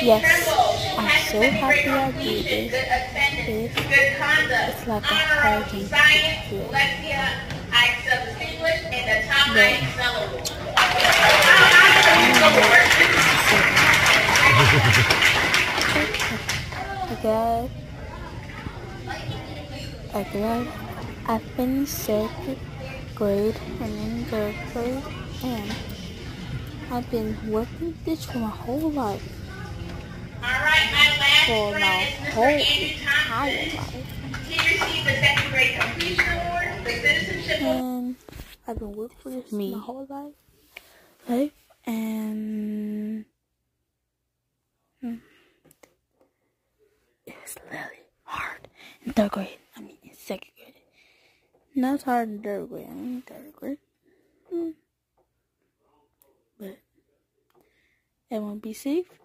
Yes, I'm so happy I did this. It's like a hard thing to do. I got I finished second grade and in third grade, and I've been working this for my whole life. For my whole entire life. And I've been working for this my whole life, and it was really hard in third grade. I mean, in second grade. Not as hard in third grade. I mean, third grade. But everyone be safe.